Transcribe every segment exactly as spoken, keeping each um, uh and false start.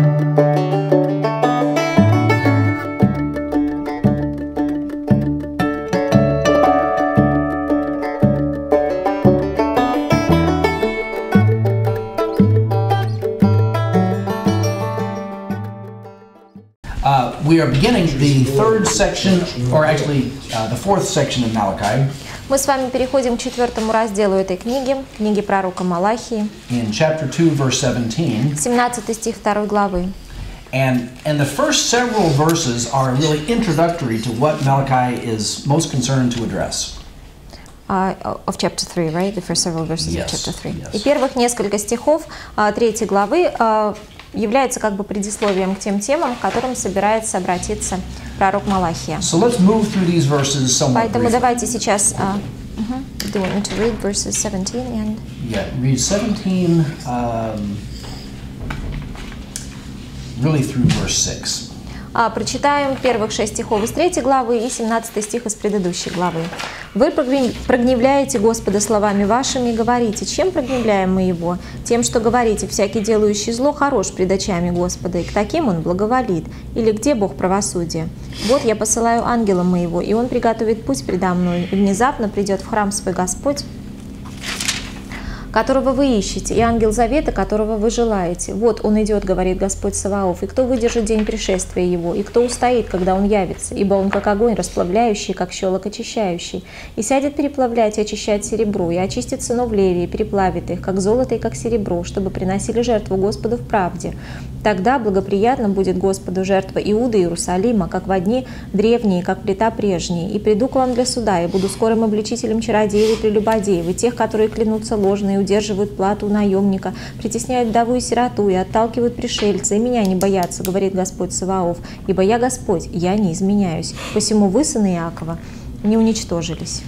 Uh, we are beginning the third section, or actually uh, the fourth section of Malachi. Мы с вами переходим к четвертому разделу этой книги, книги пророка Малахии. In chapter two, verse seventeen. семнадцатый стих второй главы. And, and the first several verses are really introductory to what Malachi is most concerned to address. Uh, of chapter three, right? The first several verses Yes, of chapter three. yes. И первых несколько стихов uh, третьей главы uh, является как бы предисловием к тем темам, к которым собирается обратиться пророк Малахия. So let's move through these verses somewhat Поэтому briefly. давайте сейчас uh, uh-huh. Do you want me to read verses seventeen and Yeah, read seventeen, um, really through verse six. А, прочитаем первых шесть стихов из третьей главы и семнадцатый стих из предыдущей главы. «Вы прогневляете Господа словами вашими и говорите, чем прогневляем мы Его? Тем, что говорите, всякий делающий зло хорош пред очами Господа, и к таким Он благоволит. Или где Бог правосудия? Вот я посылаю ангела моего, и он приготовит путь предо мною, и внезапно придет в храм свой Господь, которого вы ищете, и ангел завета, которого вы желаете. Вот он идет, говорит Господь Саваоф, и кто выдержит день пришествия его, и кто устоит, когда он явится, ибо он как огонь расплавляющий, как щелок очищающий, и сядет переплавлять и очищать серебро, и очистит сынов Левия, и переплавит их, как золото и как серебро, чтобы приносили жертву Господу в правде. Тогда благоприятно будет Господу жертва Иуда и Иерусалима, как во дни древние, как плита прежние. И приду к вам для суда, и буду скорым обличителем чародеев и прелюбодеев, и тех, которые клянутся ложно и удерживают плату у наемника, притесняют вдову и сироту, и отталкивают пришельца, и меня не боятся, говорит Господь Саваоф, ибо я Господь, я не изменяюсь. Посему вы, сыны Иакова, не уничтожились».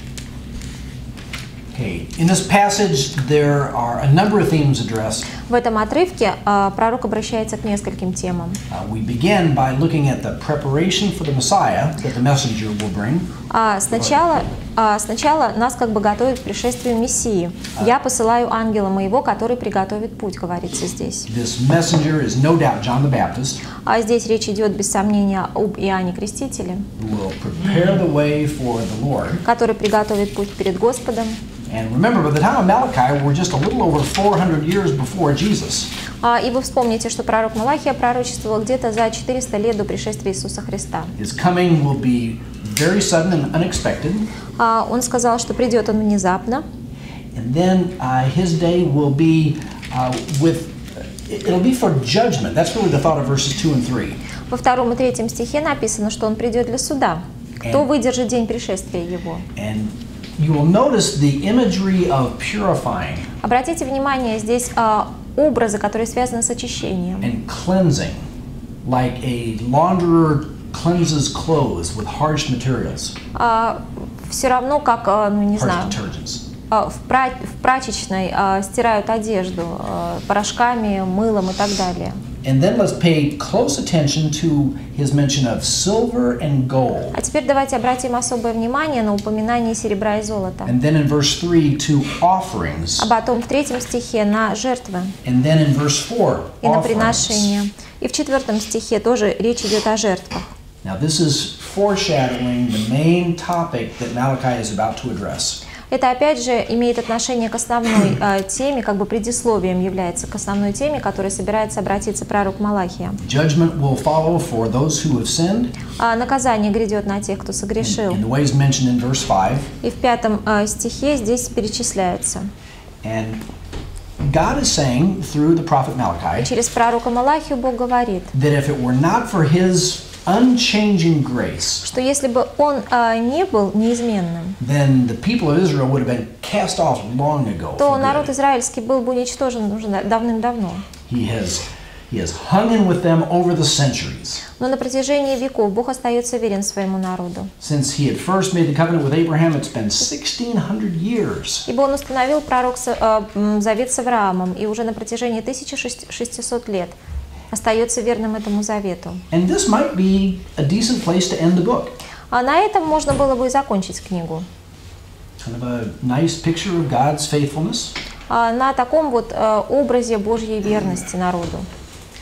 Okay. In this passage, there are a number of themes addressed. В этом отрывке uh, пророк обращается к нескольким темам. Uh, we begin by looking at the preparation for the Messiah that the messenger will bring. Uh, сначала, uh, сначала нас как бы готовят к пришествию Мессии. «Я посылаю ангела моего, который приготовит путь», говорится здесь. This messenger is no doubt John the Baptist. А здесь речь идет без сомнения об Иоанне Крестителе, Who will prepare the way for the Lord. который приготовит путь перед Господом. And remember, by the time of Malachi, we're just a little over four hundred years before Jesus. А, и вы вспомните, что пророк Малахия пророчествовал где-то за четыреста лет до пришествия Иисуса Христа. His coming will be very sudden and unexpected. А, он сказал, что придет он внезапно. And then uh, his day will be uh, with, it'll be for judgment. That's really the thought of verses two and three. Во втором и третьем стихе написано, что он придет для суда. Кто выдержит день пришествия его? And you will notice the imagery of purifying. Обратите внимание, здесь а, образы, которые связаны с очищением. And cleansing, like a launderer cleanses clothes with harsh materials. А, все равно, как, а, ну не Harsh знаю, detergents. а, в, пра в прачечной а, стирают одежду а, порошками, мылом и так далее. And then let's pay close attention to his mention of silver and gold. А теперь давайте обратим особое внимание на упоминание серебра и золота. And then in verse three to offerings. А потом в третьем стихе на жертвы And then in verse four, и на offerings. приношения. И в четвертом стихе тоже речь идет о жертвах. Now this is foreshadowing the main topic that Malachi is about to address. Это опять же имеет отношение к основной э, теме, как бы предисловием является к основной теме, которой собирается обратиться пророк Малахия. Judgment will follow for those who have sinned. А наказание грядет на тех, кто согрешил. In the ways mentioned in verse five. И в пятом э, стихе здесь перечисляется. And God is saying through the prophet Malachi Через пророка Малахию Бог говорит, that if it were not for His unchanging grace, что если бы он э, не был неизменным, then the people of Israel would have been cast off long ago. то for народ good. израильский был бы уничтожен уже давным-давно. He has, he has hung in with them over the centuries. Но на протяжении веков Бог остается верен своему народу. Since he had first made the covenant with Abraham, it's been sixteen hundred years. Ибо он установил пророк э, завет с Авраамом, и уже на протяжении тысячи шестисот лет остается верным этому завету. And this might be a decent place to end the book. А на этом можно было бы и закончить книгу. Kind of a nice picture of God's faithfulness. А на таком вот э, образе Божьей верности народу.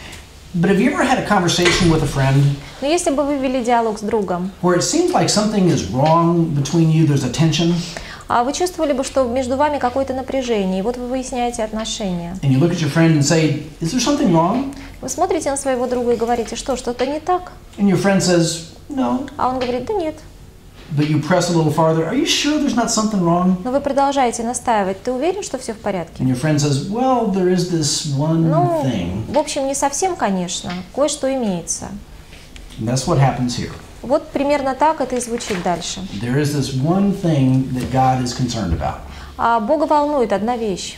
But have you ever had a conversation with a friend Но если бы вы вели диалог с другом, where it seems like something is wrong between you, there's a tension, а вы чувствовали бы, что между вами какое-то напряжение, и вот вы выясняете отношения. and you look at your friend and say, is there something wrong? Вы смотрите на своего друга и говорите, что, что-то не так? And your friend says, no. А он говорит, да нет. But you press a little farther, are you sure there's not something wrong? Но вы продолжаете настаивать, ты уверен, что все в порядке? And your friend says, well, there is this one Ну, thing. в общем, не совсем, конечно, кое-что имеется. And that's what happens here. Вот примерно так это и звучит дальше. There is this one thing that God is concerned about. А Бога волнует одна вещь.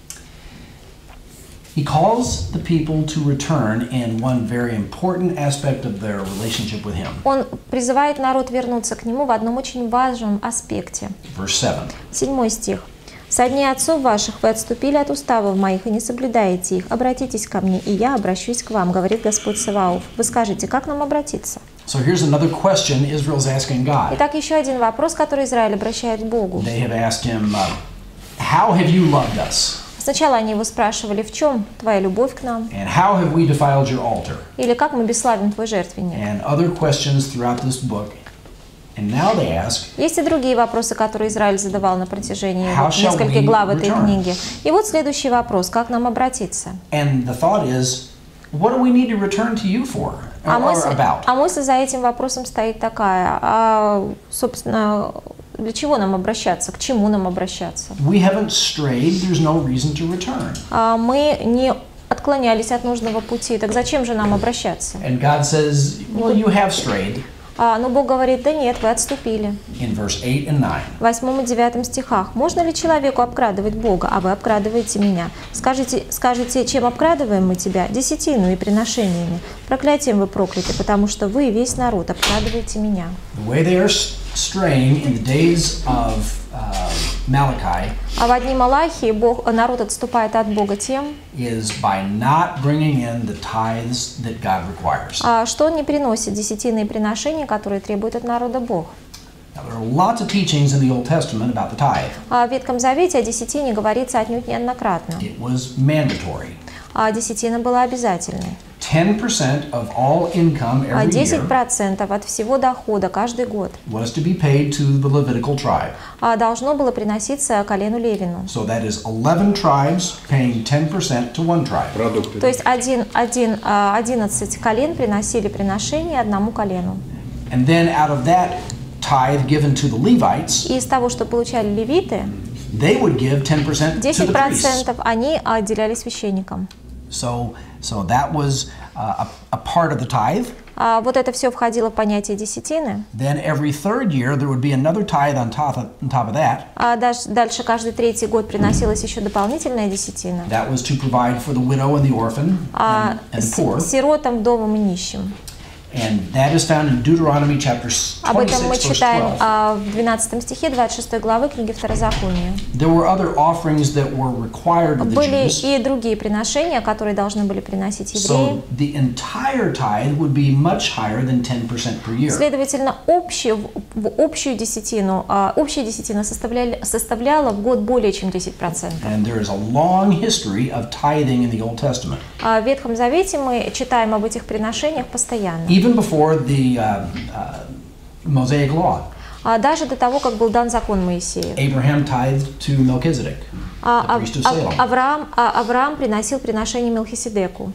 He calls the people to return in one very important aspect of their relationship with Him. Он призывает народ вернуться к Нему в одном очень важном аспекте. Verse seven. Седьмой стих. «Со дней отцов ваших вы отступили от уставов моих и не соблюдаете их. Обратитесь ко мне, и я обращусь к вам, говорит Господь Саваоф». Вы скажете, как нам обратиться? So here's another question Israel's asking God. Итак, еще один вопрос, который Израиль обращает к Богу. They have asked Him, uh, how have you loved us? Сначала они его спрашивали, в чем твоя любовь к нам? And how have we defiled your altar? Или как мы бесславим твой жертвенник? And other questions throughout this book. And now they ask, Есть и другие вопросы, которые Израиль задавал на протяжении How вот shall нескольких we глав этой return? книги. И вот следующий вопрос, как нам обратиться? and the thought is, what do we need to return to you for? Or, А or мысль, about? а мысль за этим вопросом стоит такая, а, собственно, для чего нам обращаться, к чему нам обращаться? We haven't strayed, there's no reason to return. А, мы не отклонялись от нужного пути, так зачем же нам обращаться? And God says, well, you have strayed А, но Бог говорит, да нет, вы отступили. in verse eight and nine. В восьмом и девятом стихах. «Можно ли человеку обкрадывать Бога, а вы обкрадываете меня? Скажите, скажите, чем обкрадываем мы тебя? Десятину и приношениями. Проклятием вы прокляты, потому что вы, весь народ, обкрадываете меня». The way they are straying in the days of uh, Malachi А в одни Малахии Бог, народ отступает от Бога тем, is by not bringing in the tithes that God requires. а, что он не приносит десятины и приношения, которые требует от народа Бог. Now, there are lots of teachings in the Old Testament about the tithe. А в Ветхом Завете о десятине говорится отнюдь неоднократно. It was mandatory. А десятина была обязательной. ten percent of all income А every десять year процентов от всего дохода каждый год was to be paid to the Levitical tribe. а, должно было приноситься колену Левину. So that is eleven tribes paying ten percent to one tribe. Продукты. То есть один, один, а, одиннадцать колен приносили приношение одному колену. And then out of that tithe given to the Levites, И из того, что получали левиты, they would give ten percent to десять the priests. процентов они отделяли священникам. So, so that was uh, a, a part of the tithe. А вот это все входило в понятие десятины. Then every third year there would be another tithe on top of, on top of that. А дальше, дальше каждый третий год приносилась еще дополнительная десятина. That was to provide for the widow and the orphan А and, and the poor. с- сиротам, вдовам и нищим. And that is found in Deuteronomy chapter Об этом мы twenty-six, verse читаем twelve. а, в двенадцатом стихе двадцать шестой главы книги Второзакония. There were other offerings that were required of the Были Jews. и другие приношения, которые должны были приносить евреи. So the entire tithe would be much higher than ten percent per year. Следовательно, общую, в общую десятину, а, общая десятина составляли, составляла в год более чем десять процентов. And there is a long history of tithing in the Old Testament. А в Ветхом Завете мы читаем об этих приношениях постоянно. Even before the uh, uh, Mosaic Law, А даже до того, как был дан закон Моисею. Abraham tithed to Melchizedek, А, the а- priest of а- Salem. Авраам, а- Авраам приносил приношение Мелхиседеку.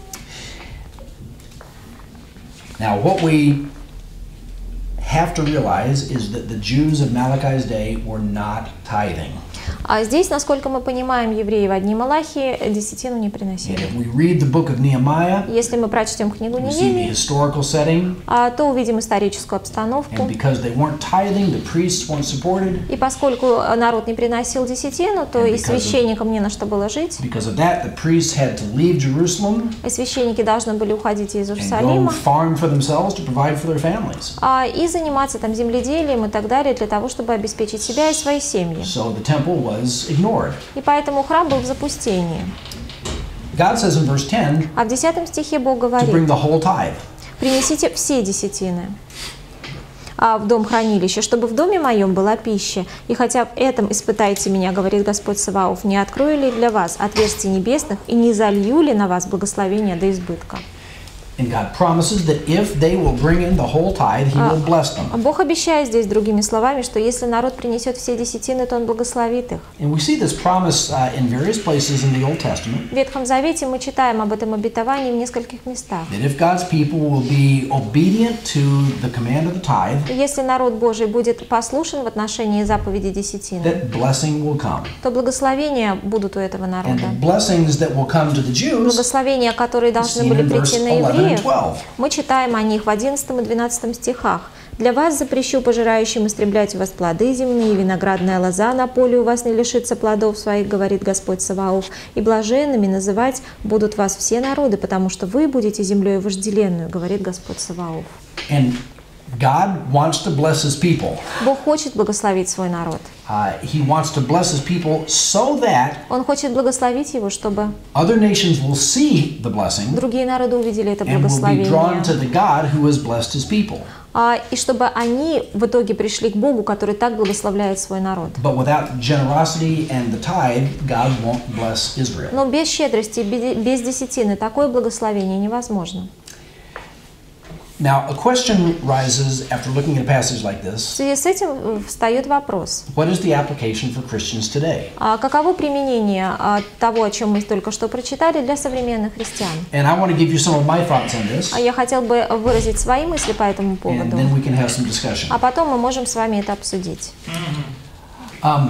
Now, what we have to realize is that the Jews of Malachi's day were not tithing. А здесь, насколько мы понимаем, евреи в одни Малахии десятину не And приносили. if we read the book of Nehemiah, Если мы прочтем книгу we see the Неемии, historical setting, а, то увидим историческую обстановку. and because they weren't tithing, the priests weren't supported. И поскольку народ не приносил десятину, то And и because of- священникам не на что было жить. Because of that, the priests had to leave Jerusalem И священники должны были уходить из and go Иерусалима farm for themselves to provide for their families. а, и заниматься там земледелием и так далее для того, чтобы обеспечить себя и свои семьи. So the temple was ignored. И поэтому храм был в запустении. God says in verse ten А в десятом стихе Бог to bring говорит: the whole tithe. принесите все десятины а, в дом хранилища, чтобы в доме моем была пища. И хотя в этом испытайте меня, говорит Господь Саваоф, не открою ли для вас отверстий небесных и не залью ли на вас благословение до избытка. And God promises that if they will bring in the whole tithe, He will bless them. Бог обещает здесь другими словами, что если народ принесет все десятины, то Он благословит их. And we see this promise uh, in various places in the Old Testament. В Ветхом Завете мы читаем об этом обетовании в нескольких местах. That if God's people will be obedient to the command of the tithe, Если народ Божий будет послушен в отношении заповеди десятины, that blessing will come. то благословения будут у этого And народа. the blessings that will come to the Jews, Благословения, которые должны seen были in прийти verse на eleven and евреев, twelve. мы читаем о них в одиннадцатом и двенадцатом стихах. «Для вас запрещу пожирающим истреблять у вас плоды земные, и виноградная лоза на поле у вас не лишится плодов своих, говорит Господь Саваоф, и блаженными называть будут вас все народы, потому что вы будете землей вожделенную, говорит Господь Саваоф». And God wants to bless His people. Бог хочет благословить свой народ. Uh, he wants to bless His people so that Он хочет благословить его, чтобы other nations will see the blessing другие народы увидели это and will be drawn to благословение. the God who has blessed His people. А, и чтобы они в итоге пришли к Богу, который так благословляет свой народ. But without generosity and the tithe, God won't bless Israel. Но без щедрости, без без десятины такое благословение невозможно. Now, a question rises after looking at a passage like В this. связи с этим встает вопрос. What is the application for Christians today? А каково применение а, того, о чем мы только что прочитали, для современных христиан? And I want to give you some of my thoughts on this, А я хотел бы выразить свои мысли по этому and поводу, then we can have some discussion. а потом мы можем с вами это обсудить. Um,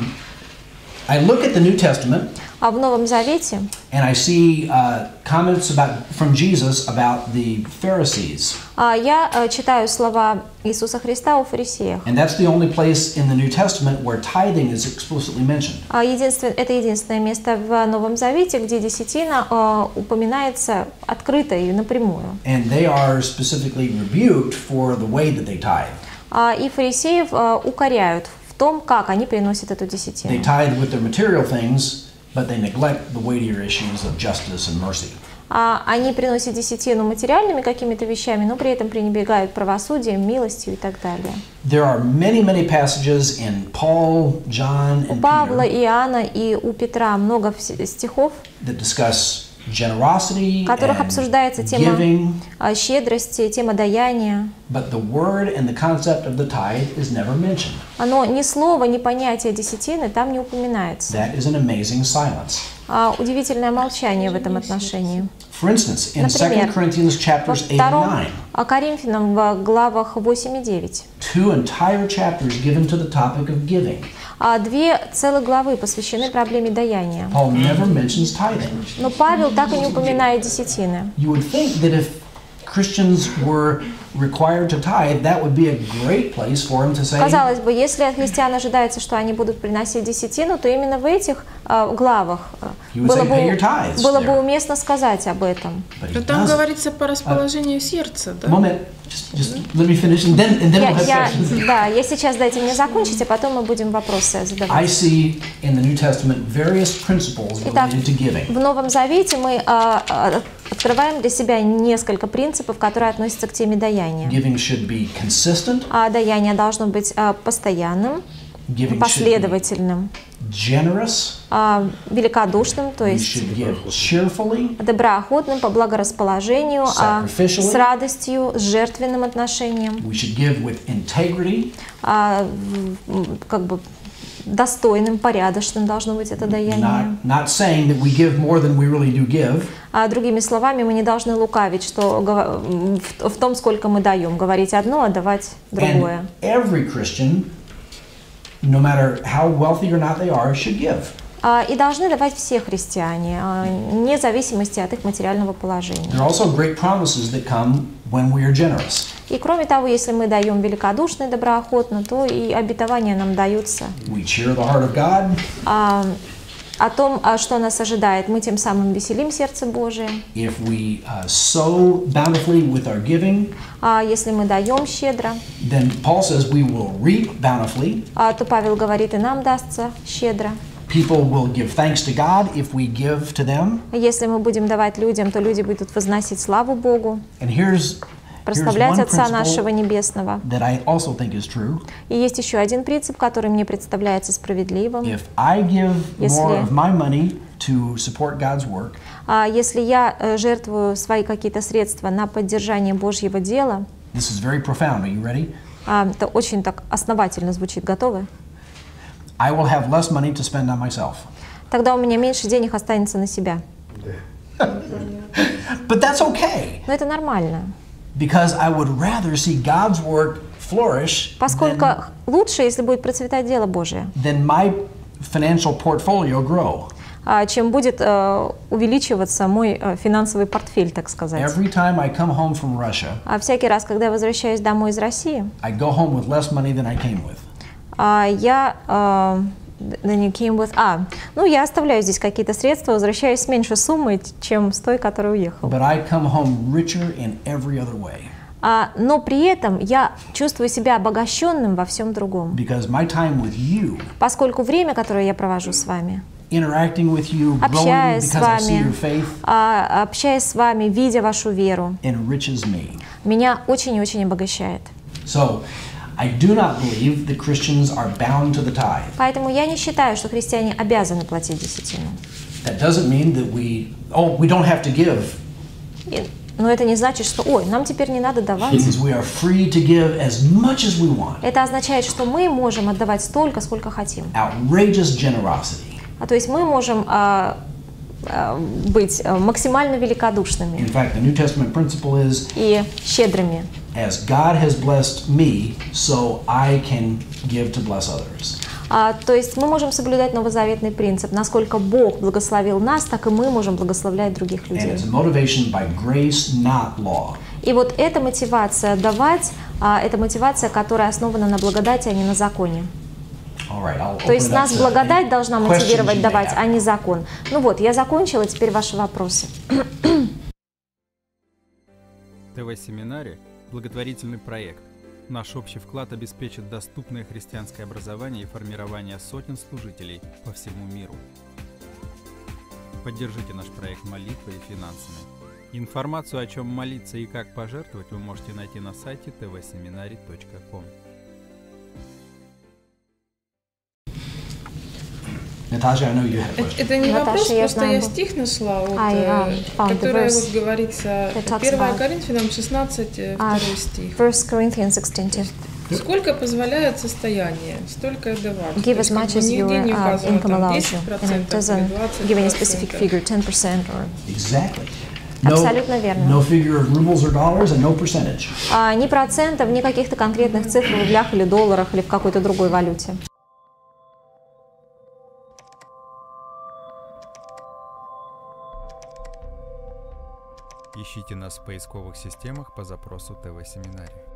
I look at the New Testament, А в Новом Завете and I see uh, comments about from Jesus about the Pharisees. а, я а, читаю слова Иисуса Христа о фарисеях. And that's the only place in the New Testament where tithing is explicitly mentioned. А единствен- это единственное место в Новом Завете, где десятина а, упоминается открыто и напрямую. And they are specifically rebuked for the way that they tithe. А, и фарисеев а, укоряют в том, как они приносят эту They десятину. tithe with their material things, but they neglect the weightier issues of justice and mercy. А, они приносят десятину материальными какими-то вещами, но при этом пренебрегают правосудием, милостью и так далее. There are many, many passages in Paul, John, У and Павла, Peter Иоанна и у Петра много вс- стихов, that discuss generosity в которых обсуждается and тема giving, а, щедрости, тема даяния. but the word and the concept of the tithe is never mentioned. Но ни слова, ни понятия десятины там не упоминается. That is an amazing silence. А, удивительное молчание в этом отношении. For instance, in Например, Second Corinthians Во chapters eight and втором nine, а, Коринфянам в главах восемь и девять two entire chapters given to the topic of giving. а, две целых главы посвящены проблеме даяния. Paul never mentions tithing. Но Павел так и не упоминает десятины. You would think that if Christians were required to tithe, that would be a great place for him to say, Казалось бы, если от христиан ожидается, что они будут приносить десятину, то именно в этих а, главах а, He would было, say, бы, "Pay your tithes было бы there." уместно сказать об этом. but he Но там doesn't. говорится по расположению сердца, да? Moment, just, just let me finish, and then, and then Я, we'll have я- questions. да, я сейчас дайте мне закончить, а потом мы будем вопросы I задавать. see in the New Testament various principles Итак, related to giving. в Новом Завете мы а, а, открываем для себя несколько принципов, которые относятся к теме даяния. Giving should be consistent. А даяние должно быть а, постоянным, Giving should be последовательным, generous. а, великодушным, то We есть should give cheerfully. доброохотным, по благорасположению, а, Sacrificially. с радостью, с жертвенным отношением, We should give with integrity. а, в- м, как бы достойным, порядочным должно быть это даяние. Not, not saying that we give more than we really do give, А другими словами, мы не должны лукавить, что гова- в, в том, сколько мы даем, говорить одно, а давать другое. and every Christian, no matter how wealthy or not they are, should give. А, и должны давать все христиане, а, вне зависимости от их материального положения. There are also great promises that come when we are generous. И кроме того, если мы даем великодушно и доброохотно, то и обетования нам даются We cheer the heart of God. а, о том, а, что нас ожидает. Мы тем самым веселим сердце Божие. If we uh, sow bountifully with our giving, А если мы даем щедро, then Paul says we will reap bountifully. а, то Павел говорит, и нам дастся щедро. People will give thanks to God if we give to them. Если мы будем давать людям, то люди будут возносить славу Богу, And here's, here's прославлять one Отца нашего principle Небесного. that I also think is true. И есть еще один принцип, который мне представляется справедливым. If I give Если- more of my money to support God's work, А если я э, жертвую свои какие-то средства на поддержание Божьего дела, this is very profound. Are you ready? а, это очень так основательно звучит. Готовы? I will have less money to spend on myself. Тогда у меня меньше денег останется на себя. But that's okay, Но это нормально, because I would rather see God's work flourish поскольку than, лучше, если будет процветать дело Божие, than my financial portfolio grow. а, чем будет э, увеличиваться мой э, финансовый портфель, так сказать. Every time I come home from Russia, А всякий раз, когда я возвращаюсь домой из России, I go home with less money than I came with. а, я э, then you came with, а, ну я оставляю здесь какие-то средства, возвращаюсь с меньшей суммой, чем с той, которая уехала. But I come home richer in every other way, А, но при этом я чувствую себя обогащенным во всем другом, because my time with you, поскольку время, которое я провожу с вами, interacting with you, growing общаясь с because I see your вами, faith, а, общаясь с вами, видя вашу веру, enriches me. меня очень и очень обогащает. So, I do not believe that Christians are bound to the tithe. Поэтому я не считаю, что христиане обязаны платить десятину. That doesn't mean that we, oh, we don't have to give. И- но это не значит, что, ой, нам теперь не надо It давать. means we are free to give as much as we want. Это означает, что мы можем отдавать столько, сколько хотим. Outrageous generosity. А то есть мы можем а, а, быть а, максимально великодушными In fact, the New Testament principle is, и щедрыми. as God has blessed me, so I can give to bless others. А, то есть мы можем соблюдать новозаветный принцип. Насколько Бог благословил нас, так и мы можем благословлять других And людей. it's a motivation by grace, not law. И вот эта мотивация давать, а, это мотивация, которая основана на благодати, а не на законе. All right, I'll То есть open it up нас to благодать any должна questions мотивировать you may давать, have. а не закон. Ну вот, я закончила, теперь ваши вопросы. ТВ-семинаре – благотворительный проект. Наш общий вклад обеспечит доступное христианское образование и формирование сотен служителей по всему миру. Поддержите наш проект молитвой и финансами. Информацию, о чем молиться и как пожертвовать, вы можете найти на сайте тэ вэ семинари точка ком. Natasha, I know you had a Это, question. это не Наташа, вопрос, я просто знаю. я стих нашла, вот, I, э, um, found the которая verse вот говорится, that talks первое about- Коринфянам шестнадцать, э, А, второй стих. First Corinthians sixteen two. Сколько позволяет состояние, столько и давать. Give То as есть, как much бы, as нигде your не uh, указано, income там, allows you. десять And it процентов или doesn't двадцать give any specific процентов. figure, ten percent or... Exactly. No, Абсолютно верно. no figure of rubles or dollars and no percentage. А, ни процентов, ни каких-то конкретных цифр в рублях или долларах или в какой-то другой валюте. Ищите нас в поисковых системах по запросу тэ вэ-семинарий.